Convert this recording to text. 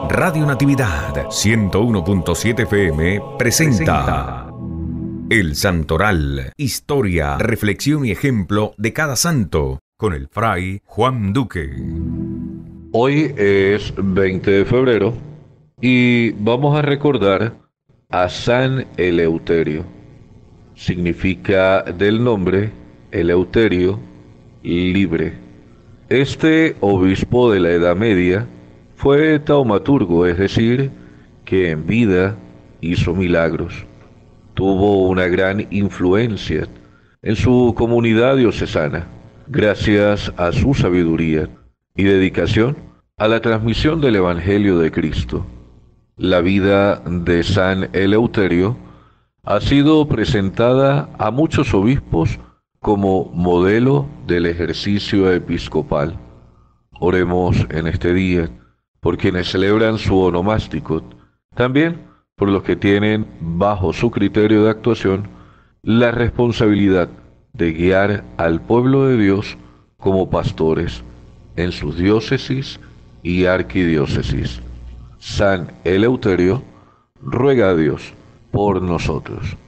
Radio Natividad 101.7 FM presenta El Santoral, historia, reflexión y ejemplo de cada santo, con el fray Juan Duque. Hoy es 20 de febrero y vamos a recordar a San Eleuterio. Significa del nombre Eleuterio, libre. Este obispo de la Edad Media fue taumaturgo, es decir, que en vida hizo milagros. Tuvo una gran influencia en su comunidad diocesana, gracias a su sabiduría y dedicación a la transmisión del Evangelio de Cristo. La vida de San Eleuterio ha sido presentada a muchos obispos como modelo del ejercicio episcopal. Oremos en este día por quienes celebran su onomástico, también por los que tienen bajo su criterio de actuación la responsabilidad de guiar al pueblo de Dios como pastores en sus diócesis y arquidiócesis. San Eleuterio, ruega a Dios por nosotros.